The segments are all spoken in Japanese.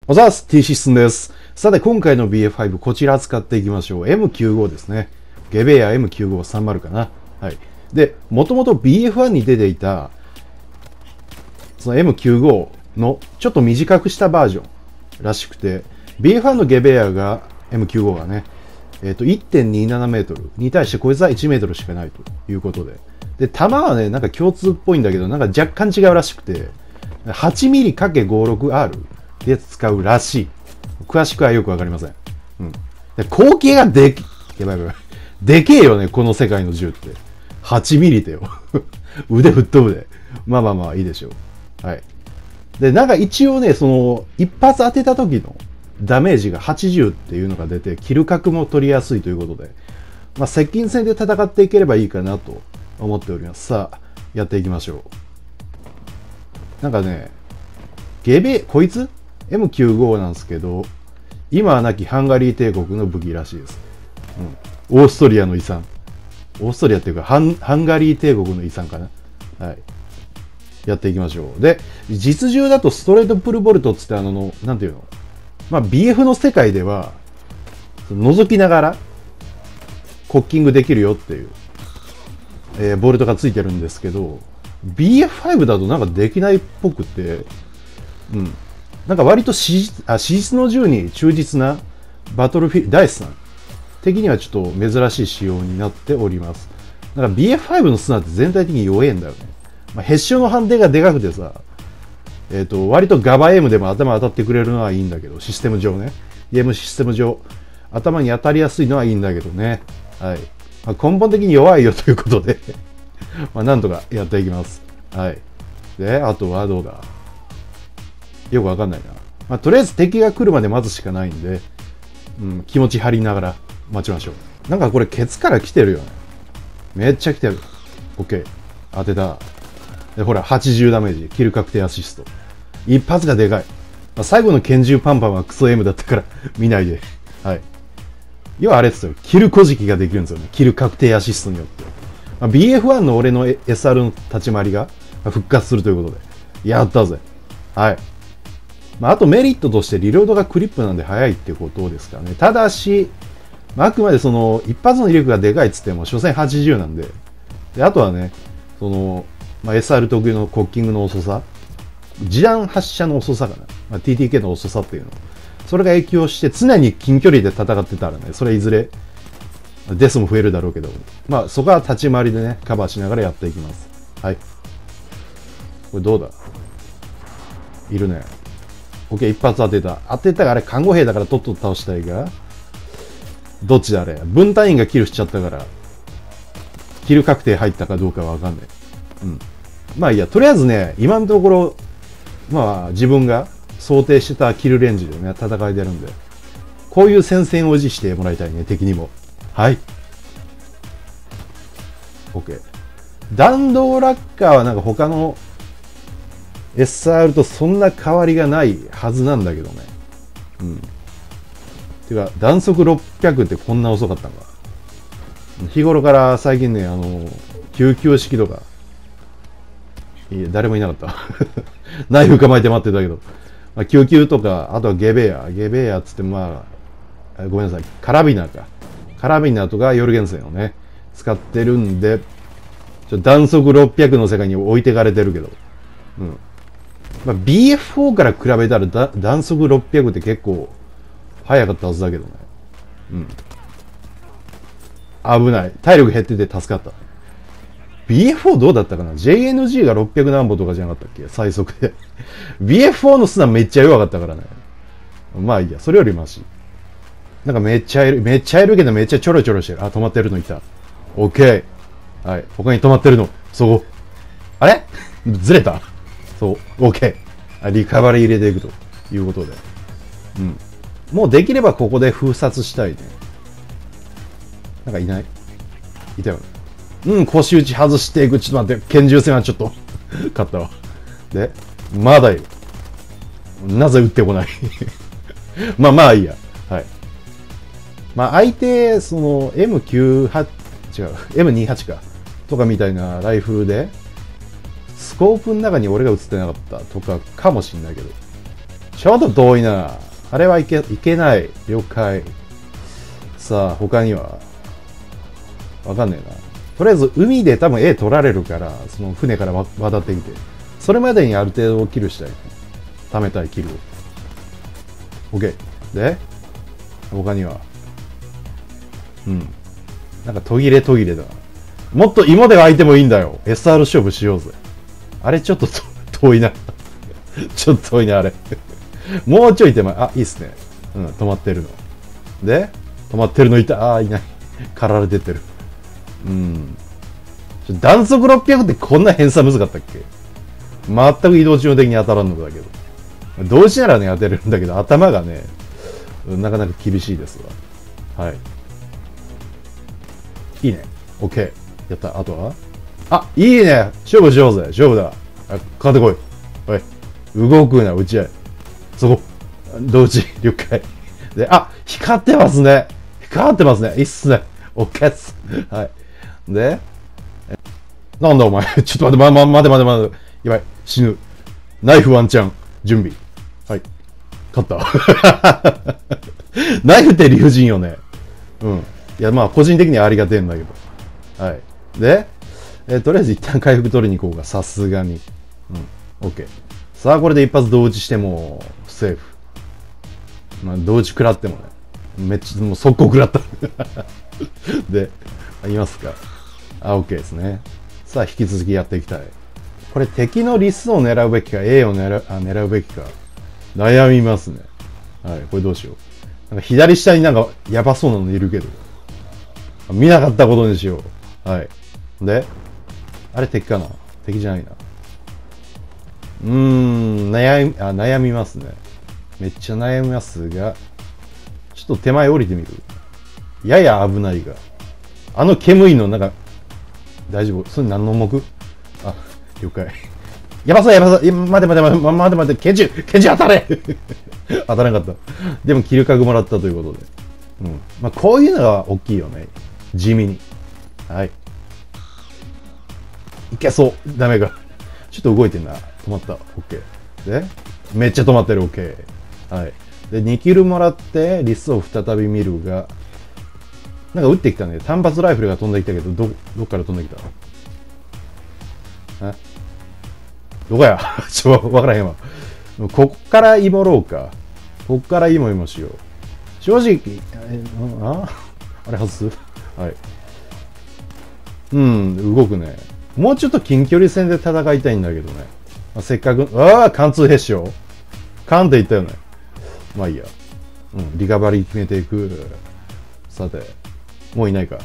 おざーす、T システムです。さて、今回の BF5、こちら使っていきましょう。M95 ですね。ゲベア M9530 かな。はい。で、もともと BF1 に出ていた、その M95 のちょっと短くしたバージョンらしくて、BF1 のゲベアが、M95 がね、1.27 メートルに対してこいつは1メートルしかないということで。で、弾はね、なんか共通っぽいんだけど、なんか若干違うらしくて、8mm×56R で使うらしい。詳しくはよくわかりません。うん。で、口径がでけえよね、この世界の銃って。8ミリでよ。腕吹っ飛ぶで。まあいいでしょう。はい。で、なんか一応ね、その、一発当てた時のダメージが80っていうのが出て、キル角も取りやすいということで、まあ、接近戦で戦っていければいいかなと思っております。さあ、やっていきましょう。なんかね、こいつ ?M95 なんですけど、今はなきハンガリー帝国の武器らしいです。うん。オーストリアの遺産。オーストリアっていうか、ハンガリー帝国の遺産かな。はい。やっていきましょう。で、実銃だとストレートプルボルトっつってなんていうの、まあ BF の世界では、覗きながら、コッキングできるよっていう、ボルトがついてるんですけど、BF5 だとなんかできないっぽくて、うん。なんか割と史実の銃に忠実なバトルフィールド、ダイスさん的にはちょっと珍しい仕様になっております。だから BF5 の砂って全体的に弱えんだよね。まあ、ヘッションの判定がでかくてさ、割とガバ M でも頭当たってくれるのはいいんだけど、システム上ね。ゲームシステム上、頭に当たりやすいのはいいんだけどね。はい。まあ、根本的に弱いよということでまあなんとかやっていきます。はい。で、あとはどうだ、よくわかんないな。まあ、とりあえず敵が来るまで待つしかないんで、うん、気持ち張りながら待ちましょう。なんかこれケツから来てるよね。めっちゃ来てる。OK。当てた。で、ほら、80ダメージ。キル確定アシスト。一発がでかい。まあ、最後の拳銃パンパンはクソ M だったから見ないで。はい。要はあれですよ。キル小じきができるんですよね。キル確定アシストによって。まあ、BF1 の俺の SR の立ち回りが復活するということで。やったぜ。はい。まあ、あとメリットとしてリロードがクリップなんで速いってことですかね。ただし、まあ、あくまでその一発の威力がでかいっつっても所詮80なんで。で、あとはね、その、まあ、SR 特有のコッキングの遅さ、示弾発射の遅さかな。まあ、TTK の遅さっていうの。それが影響して常に近距離で戦ってたらね、それいずれデスも増えるだろうけど、まあそこは立ち回りでね、カバーしながらやっていきます。はい。これどうだ、いるね。OK、一発当てた。当てたがあれ、看護兵だからとっとと倒したいが、どっちだあれ。分隊員がキルしちゃったから、キル確定入ったかどうかはわかんない。うん。まあいいや、とりあえずね、今のところ、まあ自分が想定してたキルレンジでね、戦い出るんで、こういう戦線を維持してもらいたいね、敵にも。はい。OK。弾道落下はなんか他の SR とそんな変わりがないはずなんだけどね。うん。てか、弾速600ってこんな遅かったんか。日頃から最近ね、救急式とか、いや、誰もいなかった。ナイフ構えて待ってたけど。まあ、救急とか、あとはゲベアっつって、まあ、ごめんなさい、カラビナーか。カラビナーとかヨルゲンセンをね、使ってるんで、弾速600の世界に置いてかれてるけど。うん。まあ、BF4 から比べたら弾速600って結構速かったはずだけどね。うん。危ない。体力減ってて助かった。BF4 どうだったかな？ JNG が600何歩とかじゃなかったっけ？最速で。BF4 の砂めっちゃ弱かったからね。まあいいや、それよりマシ。なんかめっちゃいるけどめっちゃちょろちょろしてる。あ、止まってるのいた。OK。はい。他に止まってるの。そう。あれずれた？そう。OK。リカバリー入れていくということで。うん。もうできればここで封殺したいね。なんかいない？いたよね。うん、腰打ち外していく。ちょっと待って。拳銃戦はちょっと勝ったわ。で、まだいる。なぜ撃ってこないまあいいや。はい。まあ相手、その M98、違う、M28 か。とかみたいなライフルで、スコープの中に俺が映ってなかったとかかもしんないけど、 ちょっと遠いな。あれはいけない。了解。さあ、他にはわかんねえな。とりあえず、海で多分 A 取られるから、その船から渡ってきて、それまでにある程度キルしたい。貯めたいキルを。OK。で、他にはなんか途切れだな。もっと芋で湧いてもいいんだよ。SR 勝負しようぜ。あれちょっと遠いな。ちょっと遠いな、あれ。もうちょい手前。あ、いいっすね。止まってるの。で、止まってるのいた。いない。駆られてってる。弾速600ってこんな偏差難かったっけ？全く移動中の敵に当たらんのだけど。同時ならね、当てれるんだけど、頭がね、なかなか厳しいですわ。はい。いいね。OK。やった。あとは？いいね。勝負しようぜ。勝負だ。かかってこい。おい。動くな、打ち合い。そこ。同時、了解。で、光ってますね。光ってますね。いいっすね。OK っす。はい。で、なんだお前。ちょっと待て。やばい。死ぬ。ナイフワンチャン。準備。はい。勝った。ナイフって理不尽よね。いや、まあ、個人的にはありがてえんだけど。はい。で、とりあえず一旦回復取りに行こうか。さすがに。OK。さあ、これで一発同打ちしても、セーフ。まあ、同打ち食らってもね。めっちゃ、もう速攻食らった。で、いますか。OK ですね。さあ、引き続きやっていきたい。これ敵のリスを狙うべきか、A を狙うべきか、悩みますね。はい、これどうしよう。なんか左下になんかやばそうなのいるけど。見なかったことにしよう。はい。で、あれ敵かな？敵じゃないな。悩みますね。めっちゃ悩みますが、ちょっと手前降りてみる。やや危ないが。あの煙のなんか、大丈夫？それ何の目？了解。やばそう。待て。ケンジ当たれ当たらなかった。でも、キル角もらったということで。まあ、こういうのが大きいよね。地味に。はい。いけそう。ダメか。ちょっと動いてんな。止まった。OK。で、めっちゃ止まってる。OK。はい。で、2キルもらって、リスを再び見るが、なんか撃ってきたね。単発ライフルが飛んできたけど、どっから飛んできたの？どこやわからへんわ。こっから芋ろうか。こっから芋しよう。正直、あれ外す？はい。動くね。もうちょっと近距離戦で戦いたいんだけどね。せっかく、貫通へしよう。カンって言ったよね。まあいいや。リカバリー決めていく。さて、もういないか。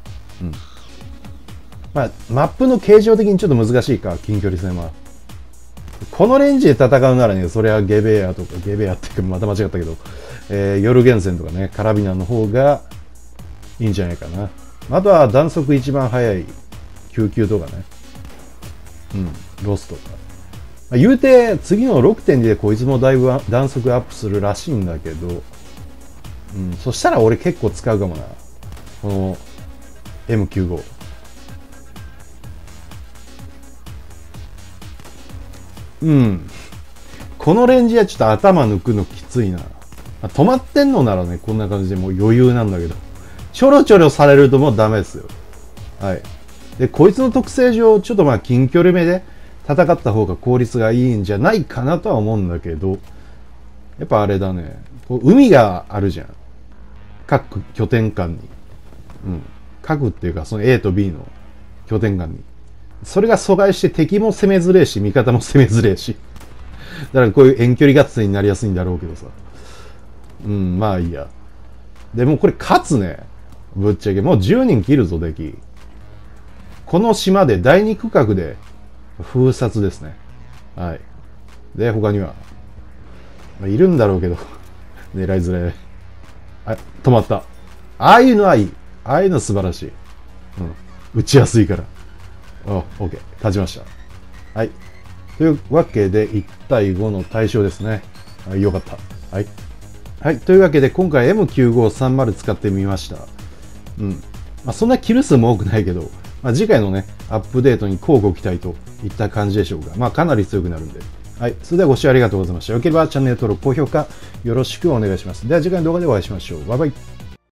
まあ、マップの形状的にちょっと難しいか、近距離戦は。このレンジで戦うならね、それはゲベアっていうか、また間違ったけど、夜源戦とかね、カラビナの方がいいんじゃないかな。あとは弾速一番速い救急とかね。ロスとか。言うて、次の 6.2 でこいつもだいぶ弾速アップするらしいんだけど、そしたら俺結構使うかもな。この M95。このレンジはちょっと頭抜くのきついな。止まってんのならね、こんな感じでもう余裕なんだけど、ちょろちょろされるともうダメですよ。はい。で、こいつの特性上、ちょっとまあ近距離目で戦った方が効率がいいんじゃないかなとは思うんだけど、やっぱあれだね。こう海があるじゃん。各拠点間に。各っていうか、その A と B の拠点間に。それが阻害して敵も攻めづれえし、味方も攻めづれえし。だからこういう遠距離合戦になりやすいんだろうけどさ。まあいいや。でもこれ勝つね。ぶっちゃけ。もう10人切るぞ、敵。この島で第2区画で封殺ですね。はい。で、他には。いるんだろうけど。狙いづらい。止まった。ああいうのはいい。ああいうの素晴らしい。撃ちやすいから。OK。勝ちました。はい。というわけで、1対5の対象ですね。よかった。はい。はい。というわけで、今回 M9530 使ってみました。そんなキル数も多くないけど、次回のね、アップデートに交互期待といった感じでしょうか。かなり強くなるんで、 はい。それではご視聴ありがとうございました。よければチャンネル登録、高評価よろしくお願いします。では次回の動画でお会いしましょう。バイバイ。